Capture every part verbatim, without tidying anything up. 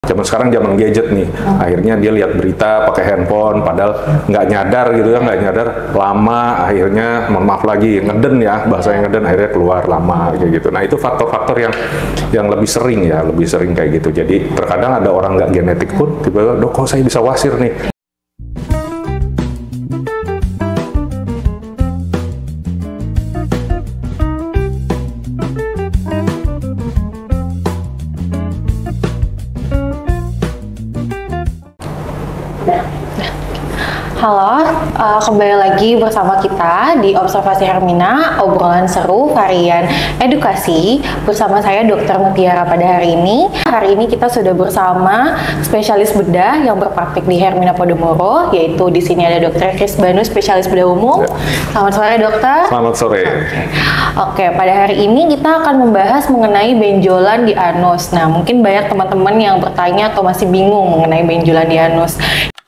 Zaman sekarang zaman gadget nih, hmm. akhirnya dia lihat berita pakai handphone, padahal nggak nyadar gitu ya, nggak nyadar lama, akhirnya mohon maaf lagi ngeden ya, bahasanya ngeden, akhirnya keluar lama kayak gitu. Nah itu faktor-faktor yang yang lebih sering ya, lebih sering kayak gitu. Jadi terkadang ada orang nggak genetik pun, tiba-tiba dok kok saya bisa wasir nih. Halo, uh, kembali lagi bersama kita di Observasi Hermina, obrolan seru varian edukasi bersama saya dokter Mutiara pada hari ini. Hari ini kita sudah bersama spesialis bedah yang berpraktik di Hermina Podomoro, yaitu di sini ada dokter Chris Banu, spesialis bedah umum. Selamat sore dokter. Selamat sore. Oke, Oke, pada hari ini kita akan membahas mengenai benjolan di anus. Nah, mungkin banyak teman-teman yang bertanya atau masih bingung mengenai benjolan di anus.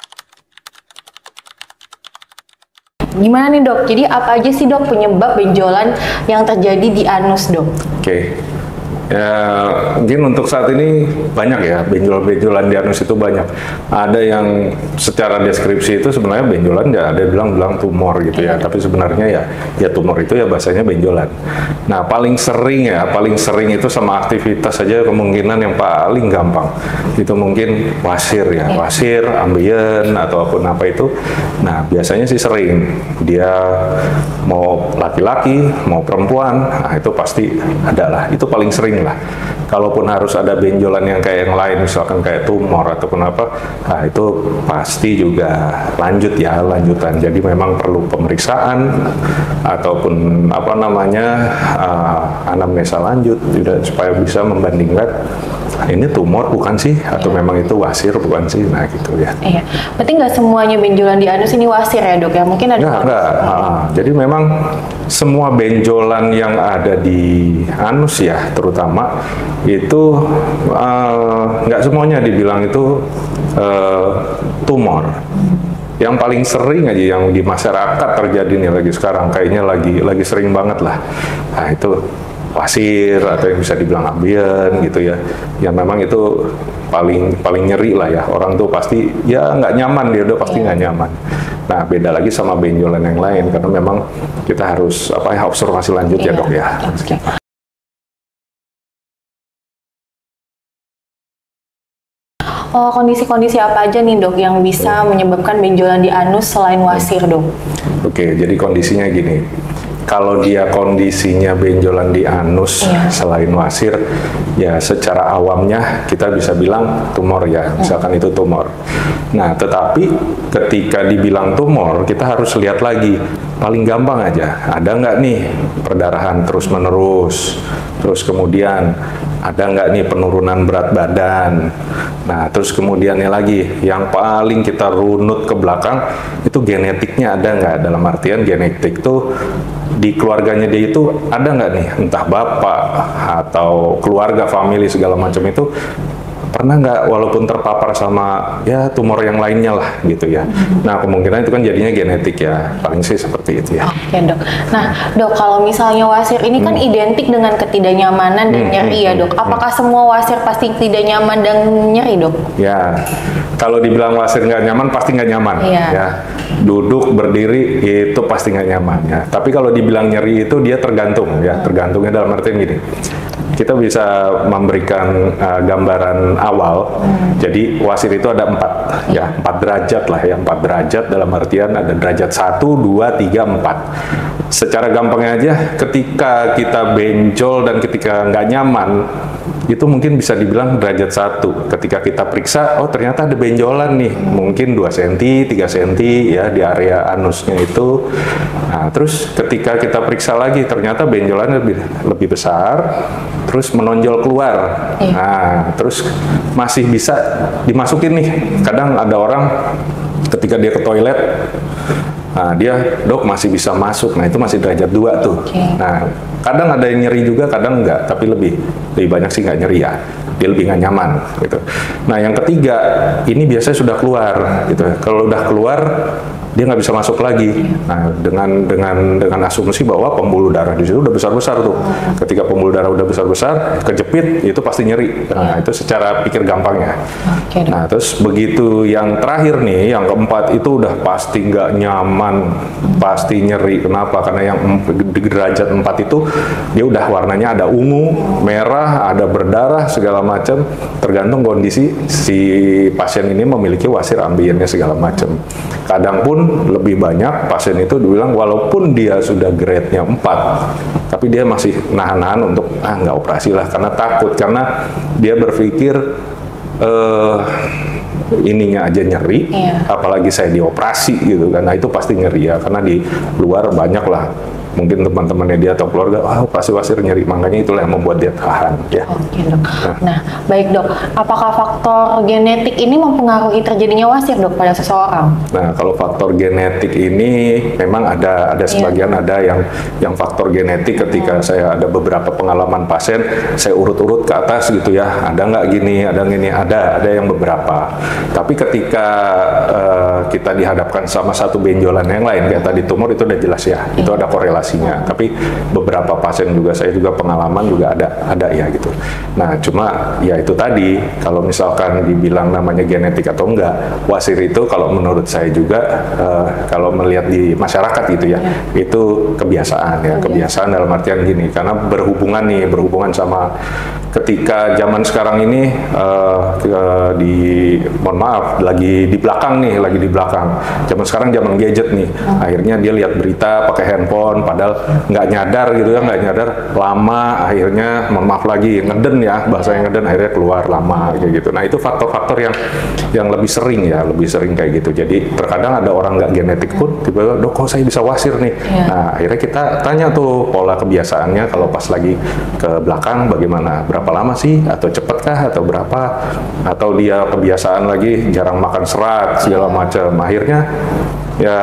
Gimana nih dok? Jadi apa aja sih dok penyebab benjolan yang terjadi di anus dok? Oke, okay. Ya, mungkin untuk saat ini banyak ya benjolan-benjolan di anus itu banyak. Ada yang secara deskripsi itu sebenarnya benjolan ya ada bilang-bilang tumor gitu ya, tapi sebenarnya ya ya tumor itu ya bahasanya benjolan. Nah paling sering ya paling sering itu sama aktivitas saja kemungkinan yang paling gampang itu mungkin wasir ya, wasir, ambien atau apapun apa itu. Nah biasanya sih sering dia mau laki-laki mau perempuan, nah itu pasti ada lah, itu paling sering lah. Kalaupun harus ada benjolan yang kayak yang lain, misalkan kayak tumor ataupun apa, nah itu pasti juga lanjut ya, lanjutan. Jadi memang perlu pemeriksaan ataupun apa namanya uh, anamnesa lanjut juga supaya bisa membandingkan ini tumor bukan sih atau memang itu wasir bukan sih, nah gitu ya. Iya, berarti nggak semuanya benjolan di anus ini wasir ya dok ya? Mungkin ada. Nggak, nggak. Ah, jadi memang semua benjolan yang ada di anus ya, terutama itu uh, nggak semuanya dibilang itu uh, tumor. Yang paling sering aja yang di masyarakat terjadi nih lagi sekarang, kayaknya lagi lagi sering banget lah. Nah itu wasir atau yang bisa dibilang ambien gitu ya, yang memang itu paling paling nyeri lah ya, orang tuh pasti ya nggak nyaman, dia udah pasti nggak nyaman. Nah beda lagi sama benjolan yang lain karena memang kita harus apa ya observasi lanjut ya dok ya. Okay. Oh, kondisi-kondisi apa aja nih dok yang bisa menyebabkan benjolan di anus selain wasir dok? Oke, jadi kondisinya gini. Kalau dia kondisinya benjolan di anus yeah. selain wasir, ya secara awamnya kita bisa bilang tumor ya, misalkan yeah. itu tumor. Nah, tetapi ketika dibilang tumor, kita harus lihat lagi, paling gampang aja, ada nggak nih perdarahan terus-menerus, terus kemudian ada nggak nih penurunan berat badan. Nah, terus kemudiannya lagi, yang paling kita runut ke belakang, itu genetiknya ada nggak, dalam artian genetik tuh di keluarganya dia itu ada nggak nih, entah bapak atau keluarga, family segala macam itu pernah nggak walaupun terpapar sama ya tumor yang lainnya lah gitu ya. Nah kemungkinan itu kan jadinya genetik ya, paling sih seperti itu ya. Oke dok. Nah dok, kalau misalnya wasir ini kan hmm. identik dengan ketidaknyamanan dan hmm, nyeri ya dok. Apakah hmm. semua wasir pasti tidak nyaman dan nyeri dok? Ya, kalau dibilang wasir nggak nyaman pasti nggak nyaman ya. ya. Duduk berdiri itu pasti nggak nyaman ya. Tapi kalau dibilang nyeri itu dia tergantung ya, tergantungnya dalam artian gini. Kita bisa memberikan uh, gambaran awal. Hmm. Jadi wasir itu ada empat, ya empat derajat lah ya, empat derajat dalam artian ada derajat satu, dua, tiga, empat. Secara gampangnya aja, ketika kita benjol dan ketika nggak nyaman, itu mungkin bisa dibilang derajat satu. Ketika kita periksa, oh ternyata ada benjolan nih, mungkin dua sentimeter, tiga sentimeter ya di area anusnya itu. Nah, terus ketika kita periksa lagi, ternyata benjolannya lebih lebih besar, terus menonjol keluar. Iya. Nah, terus masih bisa dimasukin nih. Kadang ada orang ketika dia ke toilet, nah dia dok masih bisa masuk. Nah itu masih derajat dua tuh. Okay. Nah kadang ada yang nyeri juga, kadang enggak. Tapi lebih lebih banyak sih nggak nyeri ya. Dia lebih nggak nyaman gitu. Nah yang ketiga ini biasanya sudah keluar gitu. Kalau udah keluar dia nggak bisa masuk lagi. Nah, dengan dengan dengan asumsi bahwa pembuluh darah di situ udah besar-besar tuh. Ketika pembuluh darah udah besar-besar, kejepit itu pasti nyeri. Nah, itu secara pikir gampangnya. Okay, nah, terus begitu yang terakhir nih, yang keempat itu udah pasti nggak nyaman, pasti nyeri. Kenapa? Karena yang di derajat empat itu dia udah warnanya ada ungu, merah, ada berdarah segala macam. Tergantung kondisi si pasien ini memiliki wasir ambiennya segala macam. Kadang pun lebih banyak pasien itu dibilang walaupun dia sudah grade-nya empat, tapi dia masih nahan-nahan untuk ah nggak operasi lah karena takut, karena dia berpikir eh, ininya aja nyeri, iya. apalagi saya dioperasi gitu kan. Nah itu pasti nyeri ya, karena di luar banyak lah mungkin teman-temannya dia atau keluarga, wah pasti wasir nyeri, makanya itulah yang membuat dia tahan. Ya. Oke dok. Nah. nah, baik dok, apakah faktor genetik ini mempengaruhi terjadinya wasir dok pada seseorang? Nah, kalau faktor genetik ini memang ada ada sebagian yeah. ada yang yang faktor genetik. Ketika hmm. saya ada beberapa pengalaman pasien, saya urut-urut ke atas gitu ya, ada nggak gini, ada gini, ada ada yang beberapa. Tapi ketika uh, kita dihadapkan sama satu benjolan yang lain, kayak tadi tumor, itu udah jelas ya, yeah. itu ada korelasi. Tapi beberapa pasien juga, saya juga pengalaman juga ada ada ya gitu. Nah cuma ya itu tadi, kalau misalkan dibilang namanya genetik atau enggak, wasir itu kalau menurut saya juga uh, kalau melihat di masyarakat gitu ya, ya. itu kebiasaan ya, kebiasaan dalam artian gini, karena berhubungan nih, berhubungan sama ketika zaman sekarang ini uh, ke, di mohon maaf lagi di belakang nih, lagi di belakang. Zaman sekarang zaman gadget nih, hmm. akhirnya dia lihat berita pakai handphone. Padahal nggak nyadar gitu ya, nggak nyadar lama, akhirnya mohon maaf lagi ngeden ya, bahasanya ngeden, akhirnya keluar lama kayak gitu. Nah itu faktor-faktor yang yang lebih sering ya, lebih sering kayak gitu. Jadi terkadang ada orang nggak genetik pun tiba-tiba, dok kok saya bisa wasir nih. Yeah. Nah akhirnya kita tanya tuh pola kebiasaannya kalau pas lagi ke belakang bagaimana, berapa lama sih, atau cepatkah, atau berapa, atau dia kebiasaan lagi jarang makan serat segala macam. Akhirnya ya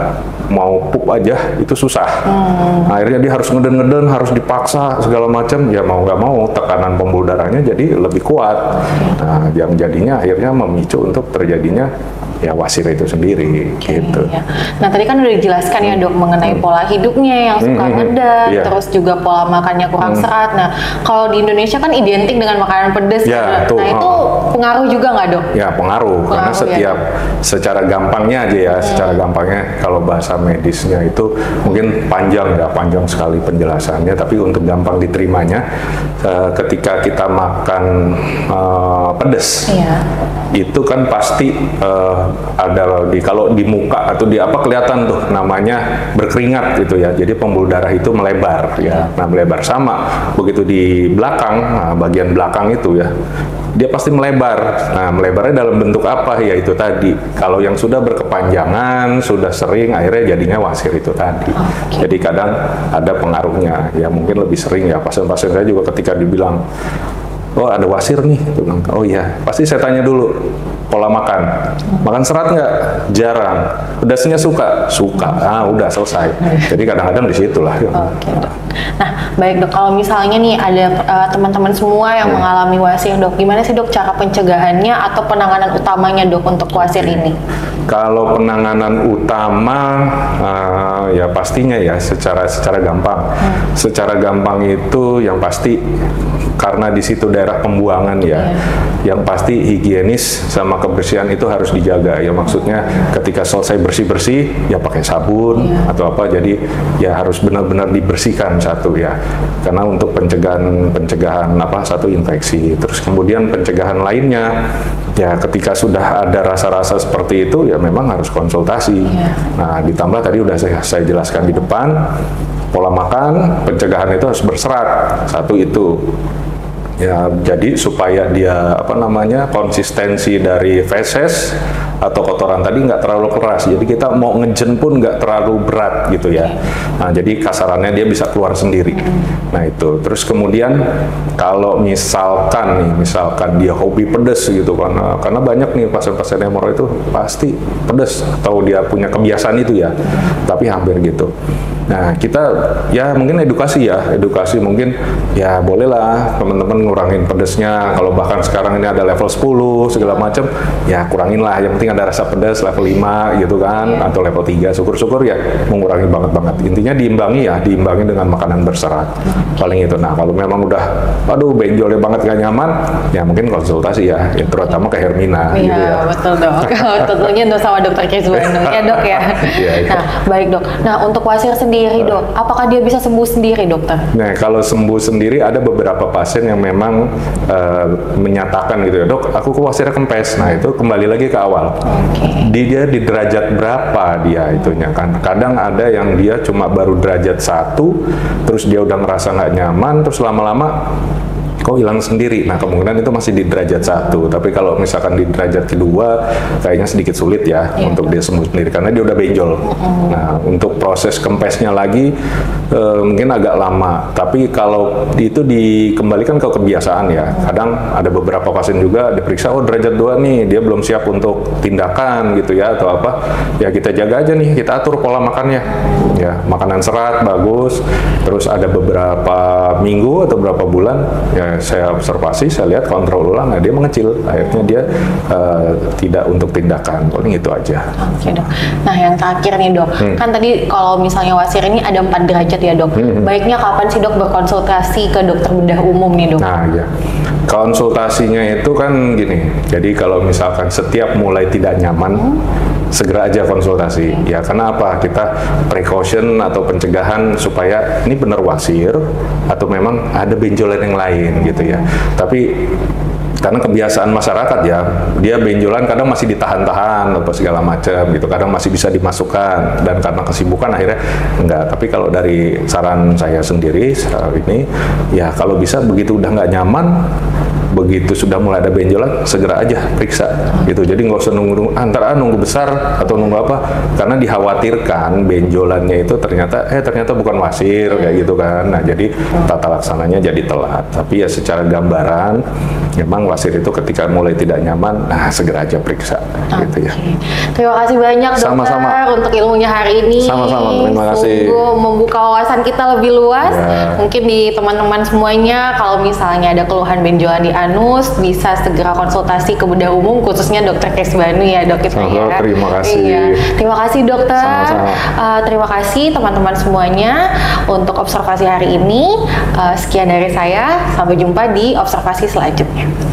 mau pup aja itu susah. Hmm. Akhirnya dia harus ngeden-ngeden, harus dipaksa segala macam. Ya mau nggak mau tekanan pembuluh darahnya jadi lebih kuat. Nah, yang jadinya akhirnya memicu untuk terjadinya ya wasir itu sendiri. Okay, gitu. Ya. Nah tadi kan udah dijelaskan ya dok mengenai hmm. pola hidupnya yang suka hmm, ngeden, yeah. terus juga pola makannya kurang hmm. serat. Nah kalau di Indonesia kan identik dengan makanan pedas. Ya, tuh, nah itu oh. pengaruh juga nggak dok? Ya pengaruh, pengaruh karena setiap ya. secara gampangnya aja ya, hmm. secara gampangnya kalau bahasa medisnya itu mungkin panjang ya, panjang sekali penjelasannya. Tapi untuk gampang diterimanya, uh, ketika kita makan uh, pedas, yeah. itu kan pasti uh, ada di kalau di muka atau di apa kelihatan tuh namanya berkeringat gitu ya. Jadi pembuluh darah itu melebar ya. Nah melebar sama begitu di belakang, nah, bagian belakang itu ya, dia pasti melebar. Nah melebarnya dalam bentuk apa ya, itu tadi. Kalau yang sudah berkepanjangan, sudah sering, akhirnya jadinya wasir itu tadi. Okay. Jadi kadang ada pengaruhnya ya, mungkin lebih sering ya. Pasien-pasien saya juga ketika dibilang oh ada wasir nih, oh iya, pasti saya tanya dulu pola makan, makan serat nggak? Jarang. Pedasnya suka? Suka. Ah udah selesai. Jadi kadang-kadang di situ lah. Oke dok. Nah baik dok, kalau misalnya nih ada uh, teman-teman semua yang hmm. mengalami wasir dok, gimana sih dok cara pencegahannya atau penanganan utamanya dok untuk wasir ini? Kalau penanganan utama uh, ya pastinya ya secara secara gampang, hmm. secara gampang itu yang pasti karena di situ daerah pembuangan ya, yeah. yang pasti higienis sama kebersihan itu harus dijaga ya. Maksudnya ketika selesai bersih-bersih ya pakai sabun yeah. atau apa, jadi ya harus benar-benar dibersihkan satu ya, karena untuk pencegahan pencegahan apa satu infeksi. Terus kemudian pencegahan lainnya ya ketika sudah ada rasa-rasa seperti itu ya memang harus konsultasi. Yeah. Nah ditambah tadi udah saya, saya jelaskan di depan, pola makan, pencegahan itu harus berserat, satu itu. Ya, jadi supaya dia apa namanya konsistensi dari feses atau kotoran tadi nggak terlalu keras. Jadi kita mau ngejen pun nggak terlalu berat gitu ya. Nah, jadi kasarannya dia bisa keluar sendiri. Nah itu. Terus kemudian kalau misalkan nih, misalkan dia hobi pedes gitu, karena karena banyak nih pasien-pasien hemoroid itu pasti pedes atau dia punya kebiasaan itu ya. Tapi hampir gitu. Nah, kita ya mungkin edukasi ya, edukasi mungkin ya bolehlah teman-teman ngurangin pedesnya. Kalau bahkan sekarang ini ada level sepuluh segala macam, ya kurangin lah. Yang penting ada rasa pedas level lima gitu kan, yeah. atau level tiga. Syukur-syukur ya mengurangi banget-banget. Intinya diimbangi ya, diimbangi dengan makanan berserat. Paling itu. Nah, kalau memang udah aduh benjolnya banget gak nyaman, ya mungkin konsultasi ya, ya terutama ke Hermina. Iya, gitu ya. betul dok. Tentunya dok sama dokter Kesbanu ya dok ya. Ya, ya. Nah, baik dok. Nah, untuk wasir sendiri dok, apakah dia bisa sembuh sendiri dokter? Nah, kalau sembuh sendiri ada beberapa pasien yang memang uh, menyatakan gitu ya, dok, aku ke wasirnya kempes. Nah, itu kembali lagi ke awal. Okay. Dia di derajat berapa dia itunya kan? Kadang ada yang dia cuma baru derajat satu, terus dia udah merasa nggak nyaman, terus lama-lama kok hilang sendiri. Nah, kemungkinan itu masih di derajat satu. Tapi kalau misalkan di derajat kedua, kayaknya sedikit sulit ya yeah. untuk dia sembuh sendiri karena dia udah benjol. Mm-hmm. Nah, untuk proses kempesnya lagi eh, mungkin agak lama. Tapi kalau itu dikembalikan ke kebiasaan ya. Kadang ada beberapa pasien juga diperiksa, oh derajat dua nih, dia belum siap untuk tindakan gitu ya atau apa. Ya kita jaga aja nih, kita atur pola makannya. Ya, makanan serat bagus. Terus ada beberapa minggu atau beberapa bulan ya saya observasi, saya lihat kontrol ulang, nah dia mengecil, akhirnya dia uh, tidak untuk tindakan, paling itu aja. Oke dok. Nah yang terakhir nih dok, hmm. kan tadi kalau misalnya wasir ini ada empat derajat ya dok. Hmm. Baiknya kapan sih dok berkonsultasi ke dokter bedah umum nih dok? Nah ya, konsultasinya itu kan gini, jadi kalau misalkan setiap mulai tidak nyaman, hmm. segera aja konsultasi. Okay. Ya karena apa? Kita precaution atau pencegahan supaya ini benar wasir atau memang ada benjolan yang lain gitu ya. Tapi karena kebiasaan masyarakat ya, dia benjolan kadang masih ditahan-tahan atau segala macam gitu, kadang masih bisa dimasukkan dan karena kesibukan akhirnya enggak. Tapi kalau dari saran saya sendiri saat ini, ya kalau bisa begitu udah nggak nyaman, begitu sudah mulai ada benjolan, segera aja periksa gitu. Jadi nggak usah nunggu-nunggu antara nunggu besar atau nunggu apa, karena dikhawatirkan benjolannya itu ternyata eh ternyata bukan wasir kayak gitu kan. Nah jadi tata laksananya jadi telat. Tapi ya secara gambaran memang wasir itu ketika mulai tidak nyaman, nah segera aja periksa. Okay. Gitu ya. Terima kasih banyak dokter Sama-sama. untuk ilmunya hari ini. Sama-sama, terima kasih. Sungguh membuka wawasan kita lebih luas. Ya. Mungkin di teman-teman semuanya kalau misalnya ada keluhan benjolan di anus bisa segera konsultasi ke bedah umum, khususnya dokter Kesbanu ya dok. Oh, ya. Terima kasih. Iya. Terima kasih dokter. Sama-sama. Uh, terima kasih teman-teman semuanya untuk observasi hari ini. Uh, sekian dari saya. Sampai jumpa di observasi selanjutnya.